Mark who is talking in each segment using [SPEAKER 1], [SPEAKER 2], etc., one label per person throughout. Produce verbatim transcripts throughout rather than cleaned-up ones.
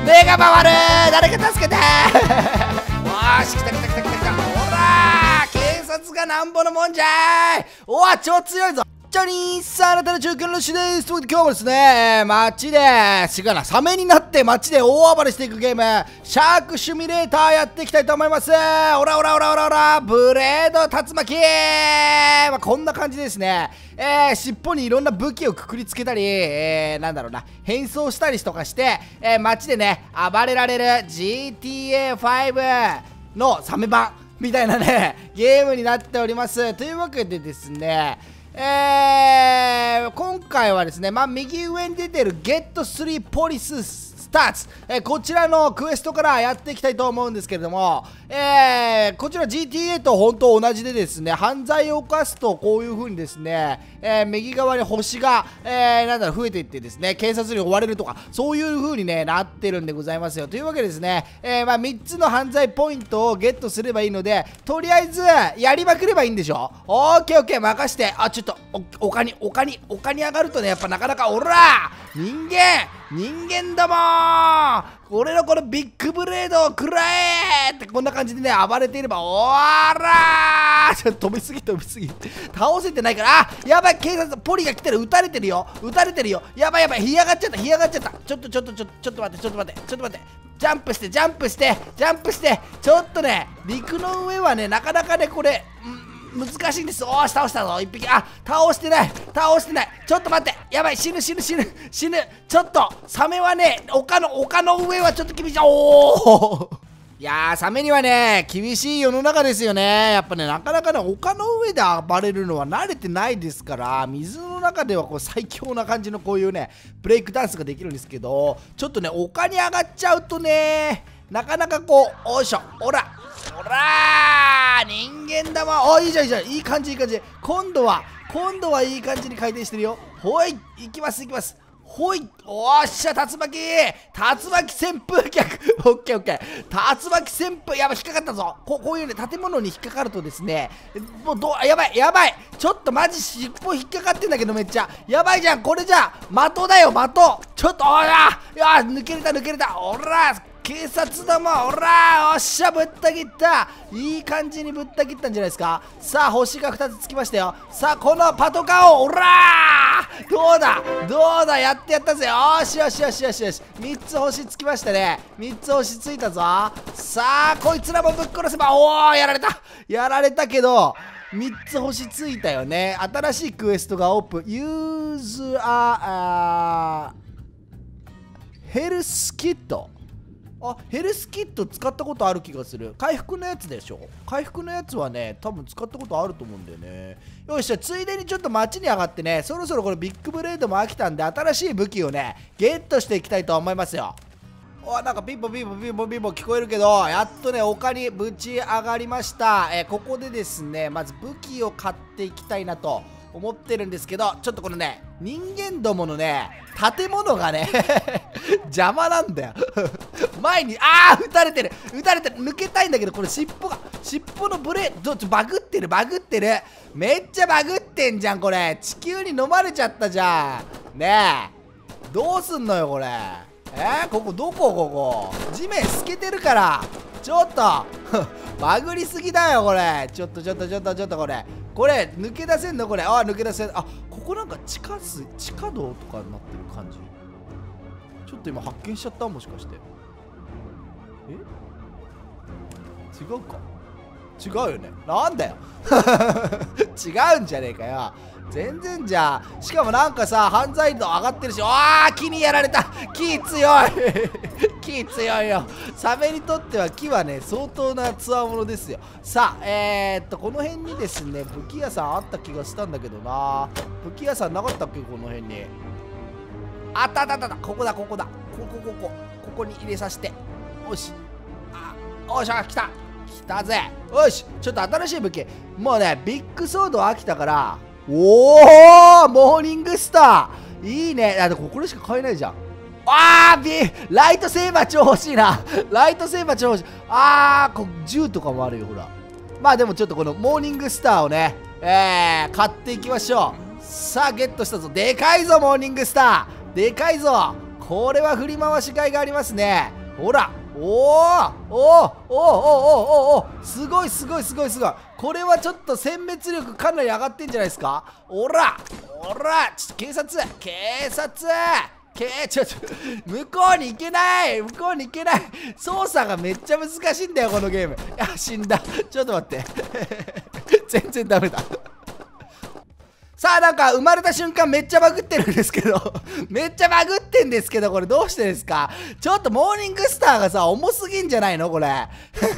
[SPEAKER 1] 目が回る。誰か助けて。よーし、来た来た来た来た来た。ほらー、警察がなんぼのもんじゃーい。おわ、超強いぞ。チャリーンさあ、あなたの中堅の主です。ということで今日もですね、街で、違うな、サメになって街で大暴れしていくゲーム、シャークシミュレーターやっていきたいと思います。オラオラオラオラオラ、ブレード竜巻、まあ、こんな感じですね。えー、尻尾にいろんな武器をくくりつけたり、えー、なんだろうな、変装したりとかして、えー、街でね、暴れられる ジーティーエーファイブ のサメ版みたいなね、ゲームになっております。というわけでですね、えー、今回はですね、まあ、右上に出てる ゲットスリー Police Stats、えー、こちらのクエストからやっていきたいと思うんですけれども、えー、こちら ジーティーエー と本当同じでですね、犯罪を犯すとこういう風にですね、えー、右側に星が、えー、なんだろう増えていってですね、警察に追われるとかそういう風に、ね、なってるんでございますよ。というわけでですね、えーまあ、みっつの犯罪ポイントをゲットすればいいので、とりあえずやりまくればいいんでしょ。オーケーオーケー、任して。あ、ちょっとお丘に丘に丘に上がるとね、やっぱなかなか、おら人間人間どもー、俺のこのビッグブレードを食らえってこんな感じでね暴れていれば、おらーちょっと飛びすぎ飛びすぎ倒せてないから、あ、やばい、警察ポリが来てる、撃たれてるよ撃たれてるよ、やばいやばい、干上がっちゃった干上がっちゃった、ちょっとちょっとちょっとちょっと待ってちょっと待ってちょっと待って、ジャンプしてジャンプしてジャンプして、ちょっとね陸の上はねなかなかねこれ、ん難しいんです。おーし倒したぞいっぴき。あ、倒してない倒してない、ちょっと待って、やばい、死ぬ死ぬ死ぬ死ぬ、ちょっとサメはね丘の丘の上はちょっと厳しい。おおいやー、サメにはね厳しい世の中ですよね。やっぱねなかなかね丘の上で暴れるのは慣れてないですから、水の中ではこう最強な感じのこういうねブレイクダンスができるんですけど、ちょっとね丘に上がっちゃうとねなかなかこう、おいしょ、おらおらー人間だわ。お、いいじゃんいいじゃん、いい感じいい感じ。今度は今度はいい感じに回転してるよ。ほい、行きます行きます、ほい、おっしゃ、竜巻竜巻旋風脚オッケーオッケー、竜巻旋風、やばい、引っかかったぞ。ここういうね建物に引っかかるとですね、もうどう、やばいやばい、ちょっとマジ尻尾引っかかってんだけど、めっちゃやばいじゃんこれ。じゃあ的だよ的、ちょっと、おらいや抜けれた抜けれた、おら警察ども、おらー、おっしゃ、ぶった切った、いい感じにぶった切ったんじゃないですか。さあ星がふたつつきましたよ。さあこのパトカーを、おらー、どうだどうだ、やってやったぜ。よしよしよしよしよし、みっつ星つきましたね、みっつ星ついたぞ。さあこいつらもぶっ殺せば、おおやられたやられたけどみっつ星ついたよね。新しいクエストがオープン。ユーズアヘルスキット。あ、ヘルスキット使ったことある気がする。回復のやつでしょ。回復のやつはね多分使ったことあると思うんだよね。よし、じゃあついでにちょっと街に上がってね、そろそろこれビッグブレードも飽きたんで新しい武器をねゲットしていきたいと思いますよ。お、なんかピンポンピンポンピンポンピンポン聞こえるけど、やっとね丘にぶち上がりました。えー、ここでですねまず武器を買っていきたいなと思ってるんですけど、ちょっとこのね人間どものね建物がね邪魔なんだよ前に、あー撃たれてる撃たれてる、抜けたいんだけど、これ尻尾が尻尾のブレどちょバグってるバグってる、めっちゃバグってんじゃんこれ。地球に飲まれちゃったじゃんねえ、どうすんのよこれ。えー、ここどこ、ここ地面透けてるから、ちょっとバグりすぎだよこれ。ちょっとちょっとちょっとちょっとこれこれ抜け出せんのこれ。あ、抜け出せん。あ、ここなんか地下水地下道とかになってる感じ。ちょっと今発見しちゃった、もしかして。え、違うか、違うよね、なんだよ違うんじゃねえかよ全然。じゃあしかもなんかさ犯罪度上がってるし、あー木にやられた、木強い木強いよ。サメにとっては木はね相当なつわものですよ。さあえー、っとこの辺にですね武器屋さんあった気がしたんだけどな。武器屋さんなかったっけ、この辺に。あったあったあった、ここだここだ、ここここここに入れさせて、よし、あ、おっしゃ、来た来たぜ。よし、ちょっと新しい武器、もうねビッグソード飽きたから。おお、モーニングスターいいね。あ、でもこれしか買えないじゃん。あービライトセーバー超欲しいなライトセーバー超欲しい。あーこ銃とかもあるよほら。まあでもちょっとこのモーニングスターをねえー、買っていきましょう。さあゲットしたぞ。でかいぞモーニングスター、でかいぞ。 これは振り回しがいがありますね。ほら、おーおーおーおーおーおー、すごいすごいすごいすごい。これはちょっと殲滅力かなり上がってんじゃないですか。おらおら、ちょっと警察警察けーちょっと向こうに行けない、向こうに行けない。操作がめっちゃ難しいんだよこのゲーム。いや死んだ。ちょっと待って全然ダメださあ、なんか生まれた瞬間めっちゃバグってるんですけどめっちゃバグってんですけど、これどうしてですか。ちょっとモーニングスターがさ重すぎんじゃないのこれ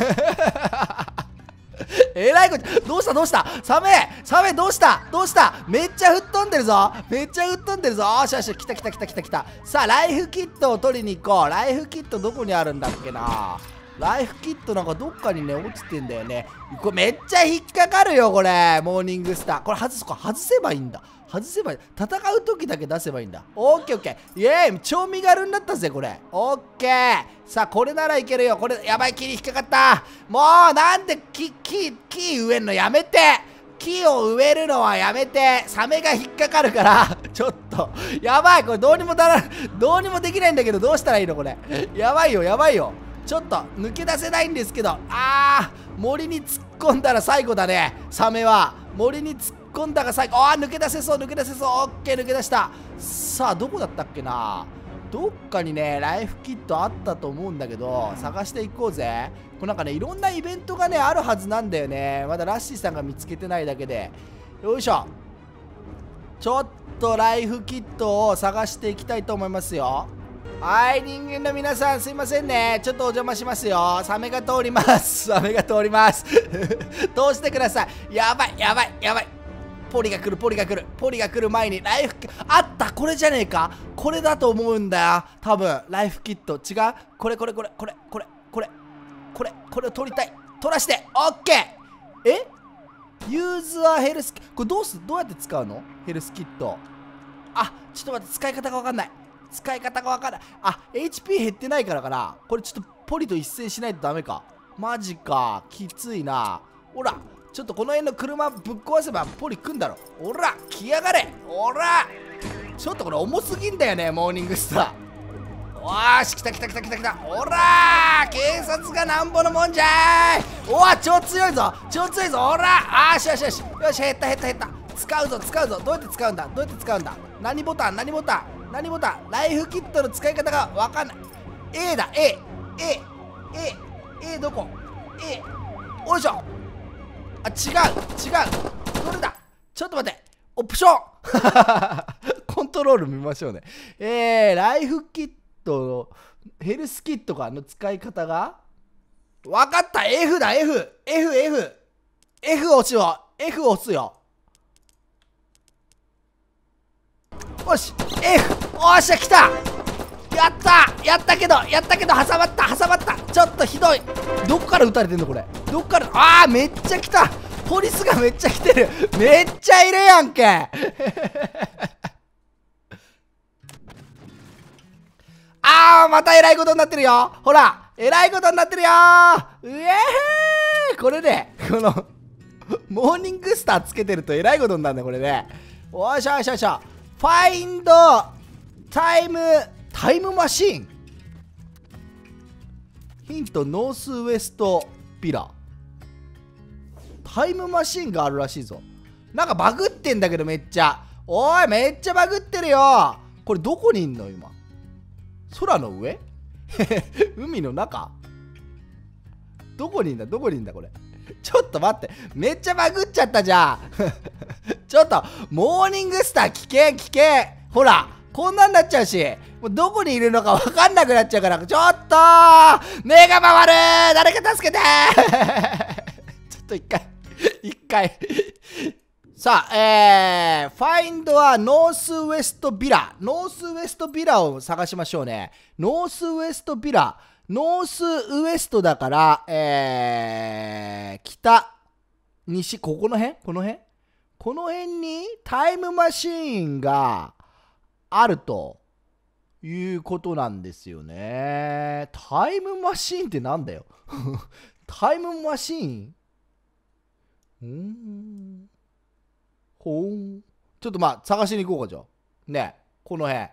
[SPEAKER 1] えらいこと。どうしたどうしたサメサメどうしたどうした。めっちゃ吹っ飛んでるぞ、めっちゃ吹っ飛んでるぞ。よしよし、来た来た来た来た来た。さあライフキットを取りに行こう。ライフキットどこにあるんだっけな。ライフキットなんかどっかにね落ちてんだよね。これめっちゃ引っかかるよこれ。モーニングスターこれ外すか、外せばいいんだ。外せばいい。戦う時だけ出せばいいんだ。オッケーオッケー。イエーイ、超身軽になったぜこれ。オッケー。さあこれならいけるよ。これやばい、木に引っかかった。もうなんで木木木植えるのやめて。木を植えるのはやめて。サメが引っかかるからちょっとやばい。これどうにもだらどうにもできないんだけど、どうしたらいいのこれ。やばいよやばいよ。ちょっと抜け出せないんですけど、あー森に突っ込んだら最後だね。サメは森に突っ込んだが最後。あー抜け出せそう抜け出せそう。オッケー抜け出した。さあどこだったっけな。どっかにねライフキットあったと思うんだけど、探していこうぜ。これなんかねいろんなイベントがねあるはずなんだよね。まだラッシーさんが見つけてないだけで。よいしょ。ちょっとライフキットを探していきたいと思いますよ。はい、人間の皆さんすいませんね、ちょっとお邪魔しますよ。サメが通りますサメが通ります通してください。やばいやばいやばい。ポリが来るポリが来るポリが来る前にライフキットあった。これじゃねえか。これだと思うんだよ多分。ライフキット違う。これこれこれこれこれこれこれこれを取りたい。取らしてオッケー。えユーズアヘルスキット、これどうすどうやって使うのヘルスキット。あちょっと待って、使い方が分かんない。使い方がわからない。あ エイチピー 減ってないからかな。これちょっとポリと一戦しないとダメか。マジかきついな。ほらちょっとこの辺の車ぶっ壊せばポリ来んだろ。ほら来やがれ。ほらちょっとこれ重すぎんだよねモーニングスター。おーし来た来た来た来た来た。ほら警察がなんぼのもんじゃーい。おわ超強いぞ超強いぞ。ほらあーしよしよしよし減った減った減った。使うぞ使うぞ。どうやって使うんだどうやって使うんだ。何ボタン何ボタン何ボタン。ライフキットの使い方がわかんない。 A だ A A A A どこ A。 おいしょ。あ違う違う。どれだ。ちょっと待って。オプションコントロール見ましょうね。えー、ライフキットのヘルスキットかの使い方がわかった。 F だ F F F F 押すよ F 押すよ。よし F。 おっしゃ来た。やったやったけどやったけど挟まった挟まった。ちょっとひどい。どっから撃たれてんのこれ。どっからあーめっちゃ来た。ポリスがめっちゃ来てる。めっちゃいるやんけあーまたえらいことになってるよ。ほらえらいことになってるよー。うえーこれねこのモーニングスターつけてるとえらいことになるねこれね。おいしょよいしょよいしょ。ファインドタイムタイムマシーン。ヒントノースウエストピラ。タイムマシーンがあるらしいぞ。なんかバグってんだけどめっちゃ。おいめっちゃバグってるよ。これどこにいんの今。空の上海の中どこにいんだどこにいんだこれ。ちょっと待ってめっちゃバグっちゃったじゃんちょっとモーニングスター危険危険。ほらこんなんなっちゃうし、もうどこにいるのか分かんなくなっちゃうから。ちょっと目が回る。誰か助けてちょっと一回一回さあえー、ファインドはノースウエストビラ。ノースウエストビラを探しましょうね。ノースウエストビラ。ノースウエストだから、えー、北、西、ここの辺この辺この辺にタイムマシーンがあるということなんですよね。タイムマシーンってなんだよタイムマシーンうーんほーん。ちょっとまあ探しに行こうかじゃあ。ねこの辺。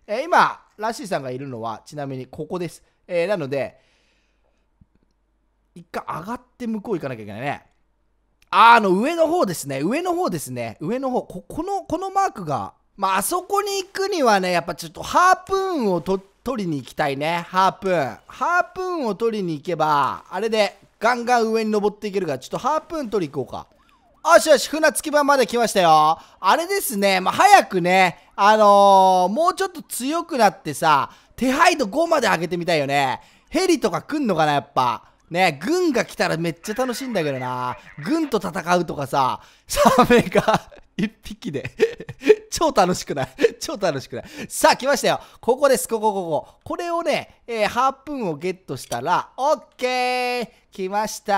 [SPEAKER 1] えー、今ラッシーさんがいるのはちなみにここです。えー、なので一回上がって向こう行かなきゃいけないね。あ、あの上の方ですね。上の方ですね。上の方。こ、この、このマークが、まあ、あそこに行くにはね、やっぱちょっとハープーンをと取りに行きたいね。ハープーン。ハープーンを取りに行けば、あれでガンガン上に登っていけるから、ちょっとハープーン取り行こうか。よしよし、船着き場まで来ましたよ。あれですね、まあ、早くね、あのー、もうちょっと強くなってさ、手配度ごまで上げてみたいよね。ヘリとか来んのかな、やっぱ。ね、軍が来たらめっちゃ楽しいんだけどな。軍と戦うとかさ、サメが一匹で超楽しくない超楽しくない。さあ来ましたよ。ここです。ここここ。これをね、えー、ハープーンをゲットしたら、オッケー来ました。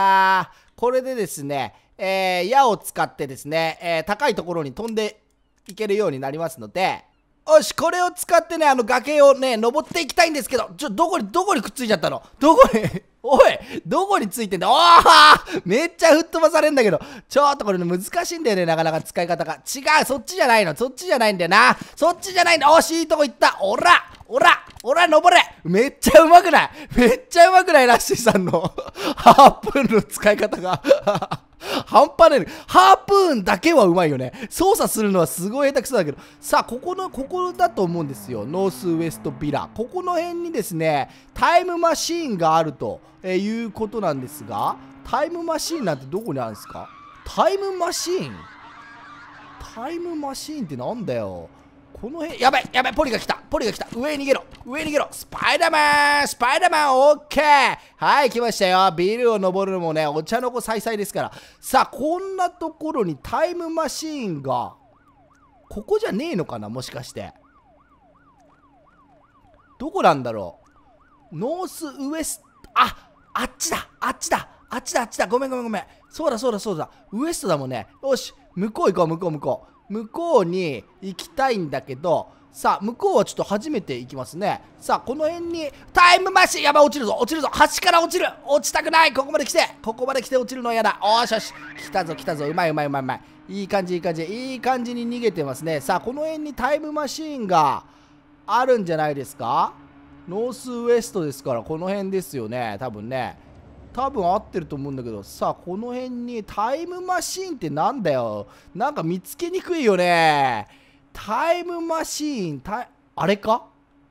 [SPEAKER 1] これでですね、えー、矢を使ってですね、えー、高いところに飛んでいけるようになりますので、よし、これを使ってね、あの崖をね、登っていきたいんですけど、ちょ、どこに、どこにくっついちゃったの？どこにおい、どこについてんだ？おーめっちゃ吹っ飛ばされんだけど、ちょっとこれね、難しいんだよね、なかなか使い方が。違う、そっちじゃないの、そっちじゃないんだよな。そっちじゃないんだ。おし、いいとこ行った。おら、おら、おら、登れ。めっちゃうまくない？めっちゃうまくない？ラッシーさんのハープーンの使い方が。半端ない。ハープーンだけはうまいよね。操作するのはすごい下手くそだけど。さあ、ここの、ここだと思うんですよ。ノースウエストビラ。ここの辺にですね、タイムマシーンがあるということなんですが、タイムマシーンなんてどこにあるんですか？タイムマシーンタイムマシーンってなんだよ。この辺、やばいやばい、ポリが来たポリが来た上に逃げろ上に逃げろスパイダーマンスパイダーマンオッケーはい、来ましたよ。ビルを登るのもね、お茶の子さいさいですから。さあ、こんなところにタイムマシーンが、ここじゃねえのかな、もしかして。どこなんだろう。ノースウエスト、あ、あっちだあっちだあっちだあっちだごめんごめんごめん。そうだそうだそうだ。ウエストだもんね。よし、向こう行こう向こう向こう。向こうに行きたいんだけど、さあ、向こうはちょっと初めて行きますね。さあ、この辺に、タイムマシンやばい、落ちるぞ落ちるぞ端から落ちる落ちたくないここまで来てここまで来て落ちるのは嫌だ。おーしよし来たぞ来たぞうまいうまいうまいうまいいい感じいい感じいい感じに逃げてますね。さあ、この辺にタイムマシーンがあるんじゃないですか。ノースウエストですから、この辺ですよね。多分ね。多分合ってると思うんだけど、さあ、この辺にタイムマシーンってなんだよ。なんか見つけにくいよね。タイムマシーン、タイあれか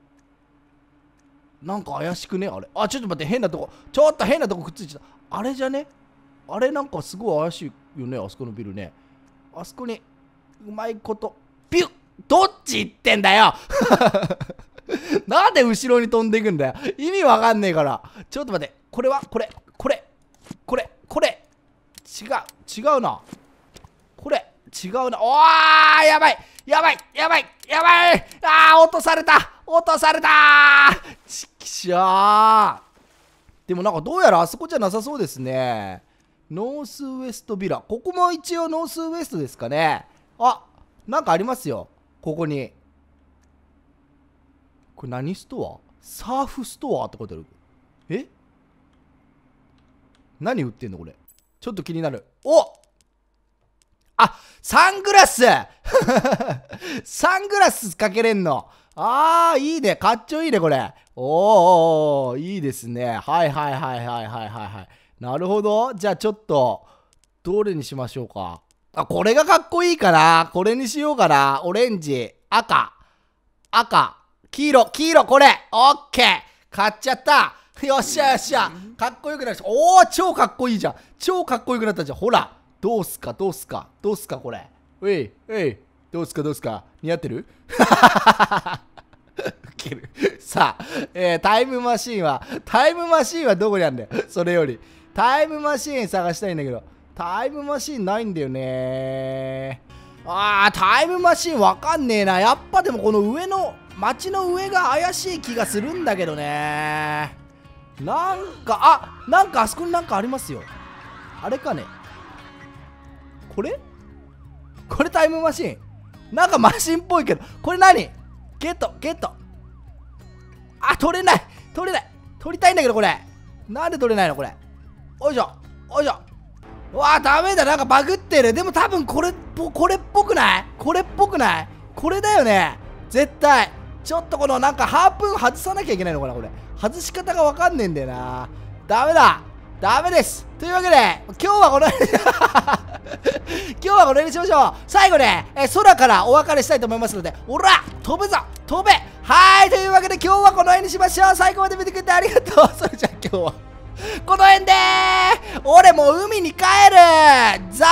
[SPEAKER 1] なんか怪しくねあれ。あ、ちょっと待って、変なとこ。ちょっと変なとこくっついちゃった。あれじゃねあれなんかすごい怪しいよね、あそこのビルね。あそこに、うまいこと、ピュッどっち行ってんだよなんで後ろに飛んでいくんだよ。意味わかんねえから。ちょっと待って、これはこれ、これ、これ、これ。違う、違うな。これ、違うな。おーやばいやばいやばいやばいあー落とされた落とされたーちきしょー。でもなんかどうやらあそこじゃなさそうですね。ノースウエストビラ。ここも一応ノースウエストですかね。あ、なんかありますよ。ここに。これ何ストア？サーフストアって書いてある。え？何売ってんのこれ。ちょっと気になる。お！あ、サングラスサングラスかけれんの。あー、いいね。かっちょいいね、これ。おー、いいですね。はいはいはいはいはいはいはい。なるほど。じゃあちょっと、どれにしましょうか。あ、これがかっこいいかな。これにしようかな。オレンジ、赤、赤、黄色、黄色、これ。オッケー。買っちゃった。よっしゃよっしゃ。かっこよくなるし。おー、超かっこいいじゃん。超かっこよくなったじゃん。ほら。どうすかどうすかどうすかこれ。うい、うい。どうすかどうすか似合ってるウケる。さあ、えー、タイムマシーンは、タイムマシーンはどこにあるんだよ。それより。タイムマシーン探したいんだけど、タイムマシーンないんだよね。あー、タイムマシーンわかんねえな。やっぱでもこの上の、街の上が怪しい気がするんだけどね。なんか、あ、なんかあそこになんかありますよ。あれかね。これこれタイムマシーン。なんかマシンっぽいけど、これ何？ゲット、ゲット。あ、取れない取れない取りたいんだけど、これ。なんで取れないのこれ。おいしょ、おいしょ。うわー、ダメだ。なんかバグってる。でも多分これっぽ、これっぽくない？これっぽくない？これだよね。絶対。 ちょっとこのなんかハープーン外さなきゃいけないのかな、これ。外し方がわかんねえんだよな。ダメだダメです。というわけで、今日はこの辺今日はこの辺にしましょう。最後ね、え空からお別れしたいと思いますので、おら飛ぶぞ飛べ。はい、というわけで今日はこの辺にしましょう。最後まで見てくれてありがとう。それじゃあ今日はこの辺でー俺もう海に帰る。ザ